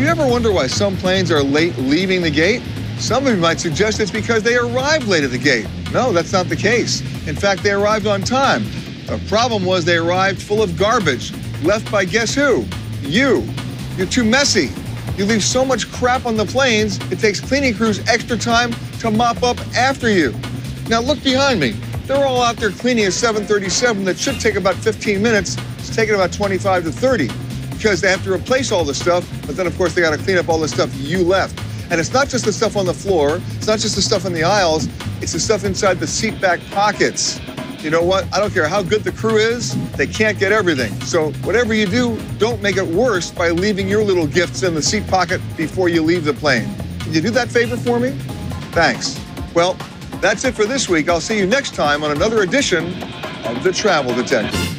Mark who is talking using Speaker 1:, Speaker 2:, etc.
Speaker 1: ever wonder why some planes are late leaving the gate? Some of you might suggest it's because they arrived late at the gate. No, that's not the case. In fact, they arrived on time. The problem was they arrived full of garbage, left by guess who? You. You're too messy. You leave so much crap on the planes, it takes cleaning crews extra time to mop up after you. Now look behind me. They're all out there cleaning a 737 that should take about 15 minutes. It's taking about 25 to 30 because they have to replace all the stuff, but then of course they got to clean up all the stuff you left. And it's not just the stuff on the floor, it's not just the stuff in the aisles, it's the stuff inside the seat back pockets. You know what? I don't care how good the crew is, they can't get everything. So whatever you do, don't make it worse by leaving your little gifts in the seat pocket before you leave the plane. Can you do that favor for me? Thanks. Well, that's it for this week. I'll see you next time on another edition of The Travel Detective.